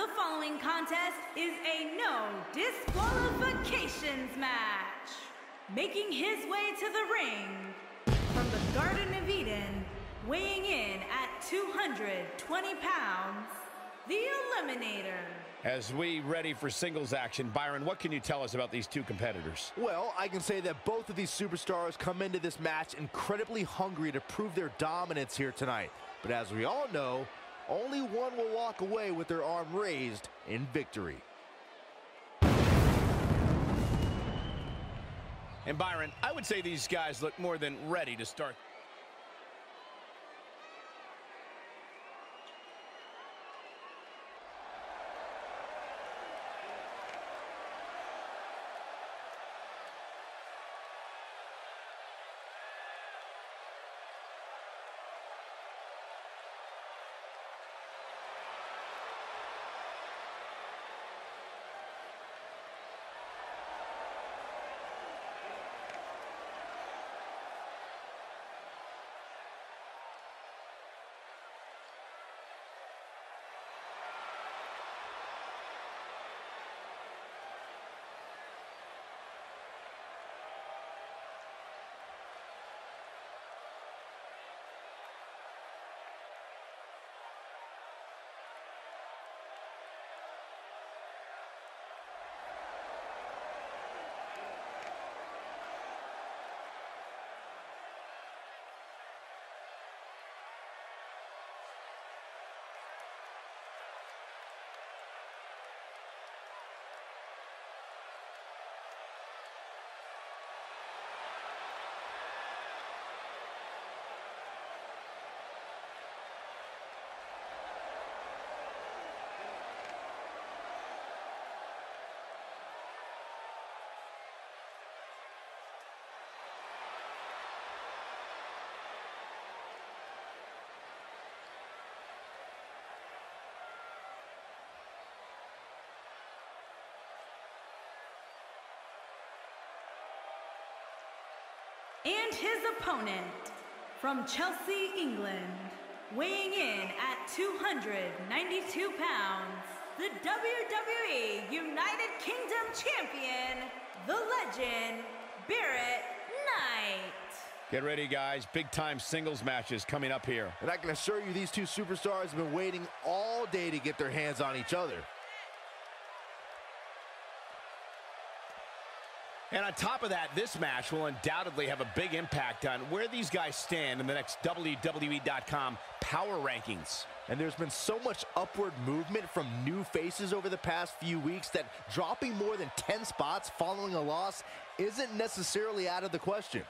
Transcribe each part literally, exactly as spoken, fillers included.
The following contest is a no disqualifications match. Making his way to the ring from the Garden of Eden, weighing in at two hundred twenty pounds, the Eliminator. As we ready for singles action, Byron, what can you tell us about these two competitors? Well, I can say that both of these superstars come into this match incredibly hungry to prove their dominance here tonight. But as we all know, only one will walk away with their arm raised in victory. And Byron, I would say these guys look more than ready to start. And his opponent, from Chelsea, England, weighing in at two hundred ninety-two pounds, the W W E United Kingdom Champion, the Legend, Barrett Knight. Get ready, guys. Big-time singles matches coming up here. And I can assure you these two superstars have been waiting all day to get their hands on each other. And on top of that, this match will undoubtedly have a big impact on where these guys stand in the next W W E dot com power rankings. And there's been so much upward movement from new faces over the past few weeks that dropping more than ten spots following a loss isn't necessarily out of the question.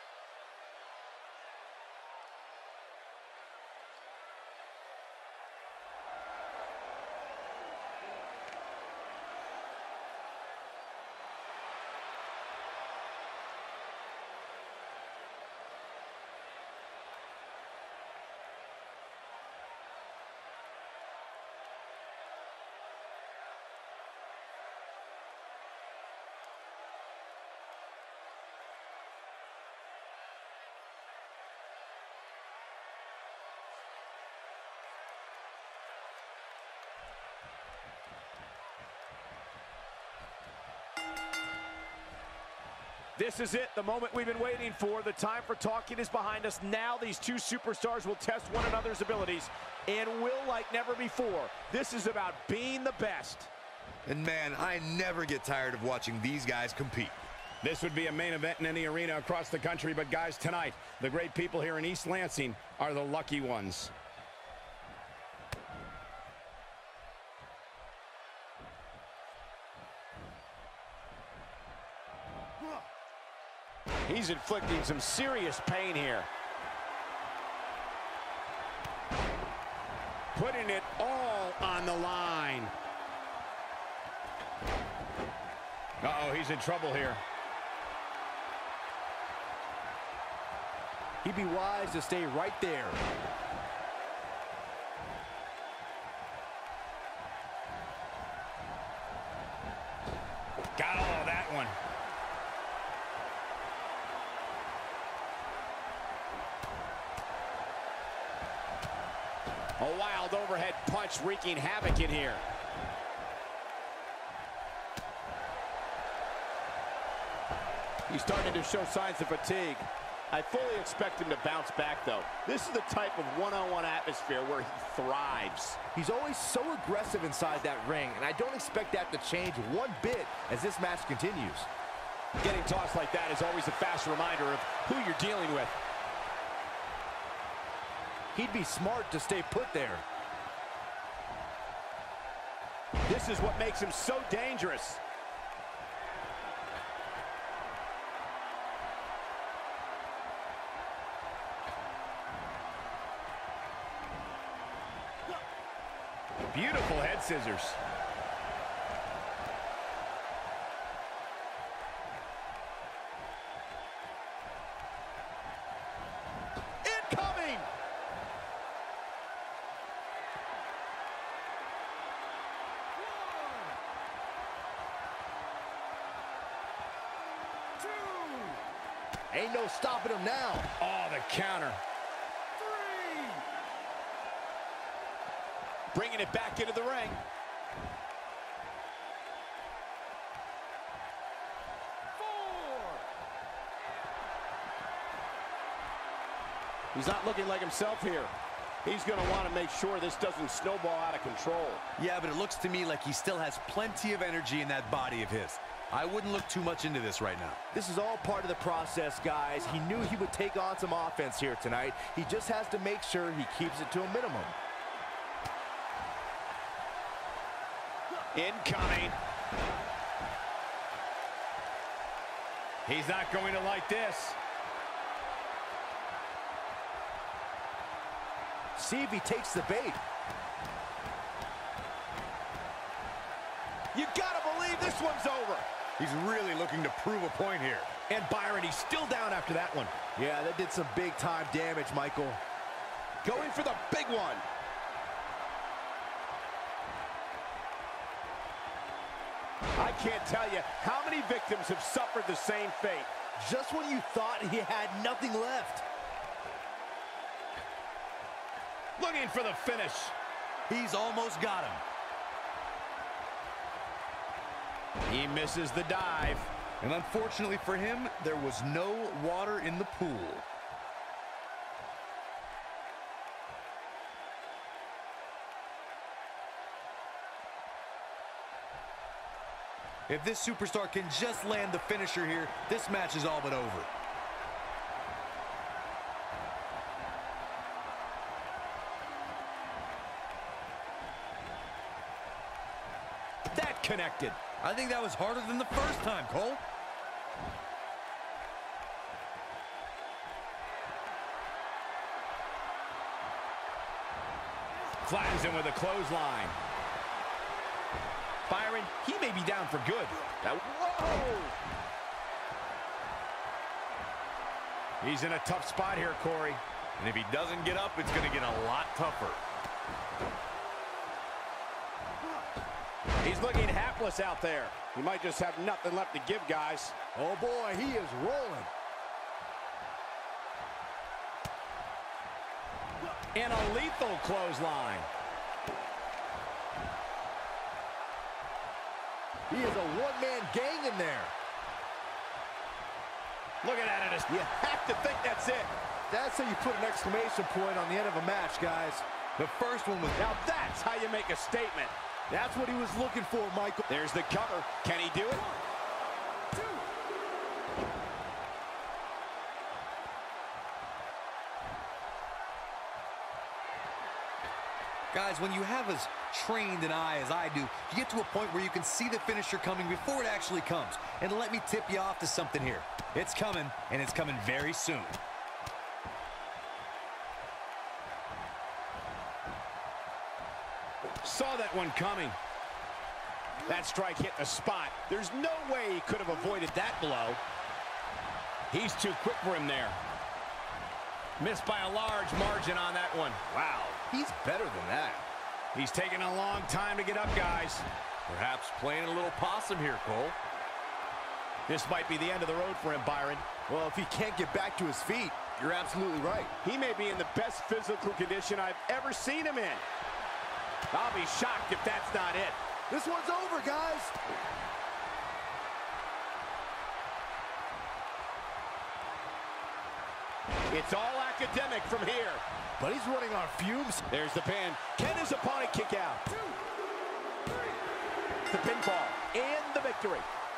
This is it, the moment we've been waiting for. The time for talking is behind us. Now these two superstars will test one another's abilities and will like never before. This is about being the best. And man, I never get tired of watching these guys compete. This would be a main event in any arena across the country, but guys, tonight, the great people here in East Lansing are the lucky ones. He's inflicting some serious pain here. Putting it all on the line. Uh-oh, he's in trouble here. He'd be wise to stay right there. Got all of that one. A wild overhead punch wreaking havoc in here. He's starting to show signs of fatigue. I fully expect him to bounce back, though. This is the type of one-on-one atmosphere where he thrives. He's always so aggressive inside that ring, and I don't expect that to change one bit as this match continues. Getting tossed like that is always a fast reminder of who you're dealing with. He'd be smart to stay put there. This is what makes him so dangerous. Beautiful head scissors. Incoming! Ain't no stopping him now. Oh, the counter. Bringing it back into the ring. Four. He's not looking like himself here. He's going to want to make sure this doesn't snowball out of control. Yeah, but it looks to me like he still has plenty of energy in that body of his. I wouldn't look too much into this right now. This is all part of the process, guys. He knew he would take on some offense here tonight. He just has to make sure he keeps it to a minimum. Incoming. He's not going to like this. See if he takes the bait. You gotta believe this one's over. He's really looking to prove a point here. And Byron, he's still down after that one. Yeah, that did some big time damage, Michael. Going for the big one. I can't tell you how many victims have suffered the same fate. Just when you thought he had nothing left. Looking for the finish. He's almost got him. He misses the dive. And unfortunately for him, there was no water in the pool. If this superstar can just land the finisher here, this match is all but over. That connected. I think that was harder than the first time, Cole. Flattens him with a clothesline. Byron, he may be down for good. Now, whoa! He's in a tough spot here, Corey. And if he doesn't get up, it's going to get a lot tougher. He's looking hapless out there. He might just have nothing left to give, guys. Oh boy, he is rolling. And a lethal clothesline. He is a one-man gang in there. Looking at it, You have to think that's it. That's how you put an exclamation point on the end of a match, guys. The first one was... Now that's how you make a statement. That's what he was looking for, Michael. There's the cover. Can he do it? Guys, when you have as trained an eye as I do, you get to a point where you can see the finisher coming before it actually comes. And let me tip you off to something here. It's coming, and it's coming very soon. Saw that one coming. That strike hit the spot. There's no way he could have avoided that blow. He's too quick for him there. Missed by a large margin on that one. Wow, he's better than that. He's taking a long time to get up, guys. Perhaps playing a little possum here, Cole. This might be the end of the road for him, Byron. Well, if he can't get back to his feet, you're absolutely right. He may be in the best physical condition I've ever seen him in. I'll be shocked if that's not it. This one's over, guys. It's all academic from here. But he's running on fumes. There's the pin. Can his opponent kick out? The pinfall and the victory.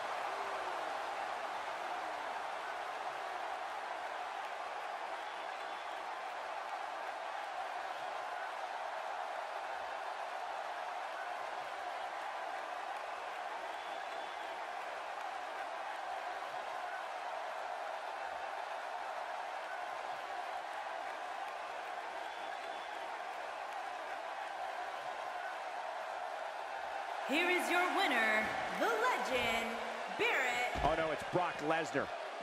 Here is your winner, the legend, Barrett. Oh no, it's Brock Lesnar.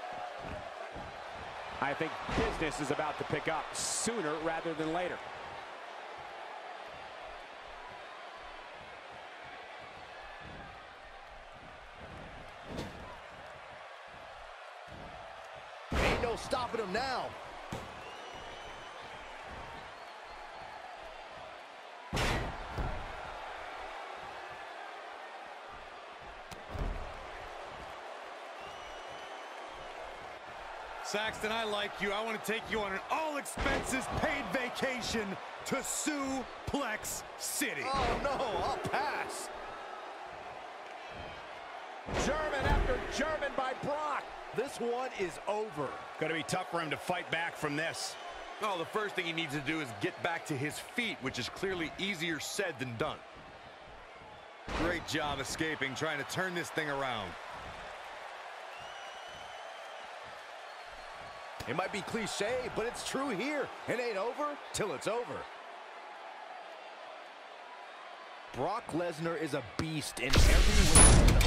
I think business is about to pick up sooner rather than later. Ain't no stopping him now. Saxton, I like you. I want to take you on an all-expenses-paid vacation to Suplex City. Oh, no, I'll pass. German after German by Brock. This one is over. Going to be tough for him to fight back from this. Oh, the first thing he needs to do is get back to his feet, which is clearly easier said than done. Great job escaping, trying to turn this thing around. It might be cliche, but it's true here. It ain't over till it's over. Brock Lesnar is a beast in every way.